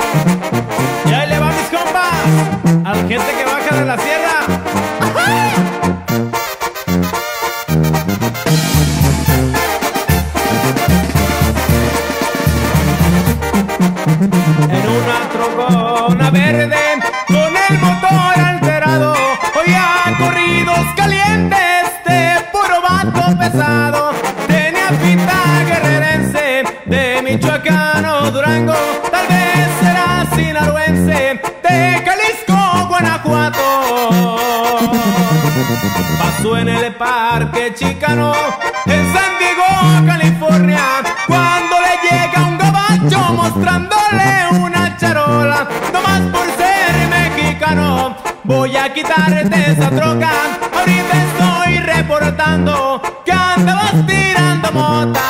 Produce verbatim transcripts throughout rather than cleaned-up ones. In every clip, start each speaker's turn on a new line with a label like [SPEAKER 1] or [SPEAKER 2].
[SPEAKER 1] Y ahí le va mis compas, a la gente que baja de la sierra. En una trocona verde, con el motor alterado, oía corridos calientes de puro vato pesado. Tenía pinta guerrerense, de Michoacán o Durango, tal vez era sinaloense, de Jalisco, Guanajuato. Pasó en el Parque Chicano, en San Diego, California, cuando le llega un gabacho mostrándole una charola. Nomás por ser mexicano, voy a quitarte esa troca. Ahorita estoy reportando que andabas tirando mota.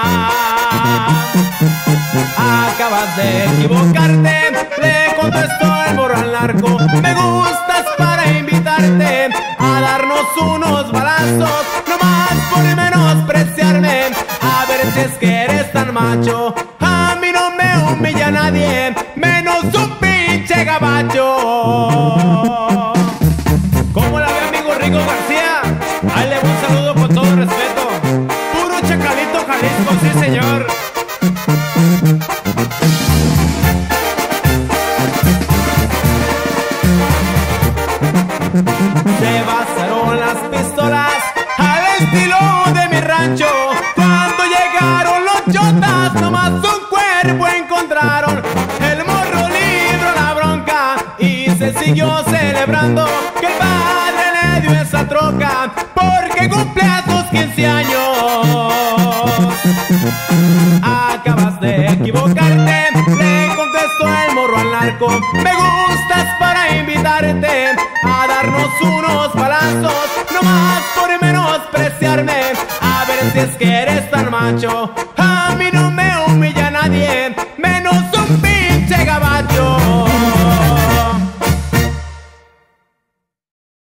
[SPEAKER 1] Acabas de equivocarte, le contestó el morro al narco. Me gustas para invitarte a darnos unos balazos, nomás por menospreciarme. A ver si es que eres tan macho. A mí no me humilla nadie, menos un pinche gabacho. ¿Cómo la ve, amigo Rico García? Ahí le voy un saludo con todo respeto. Puro Chacalito, Jalisco, sí señor. Se vaciaron las pistolas al estilo de mi rancho. Cuando llegaron los chotas, nomás un cuerpo encontraron. El morro libró la bronca y se siguió celebrando que el padre le dio esa troca porque cumplía sus quince años. Acabas de equivocarte, le contestó el morro al narco. Me gustas para invitarte a darnos unos balazos, nomás por menospreciarme. A ver si es que eres tan macho. A mí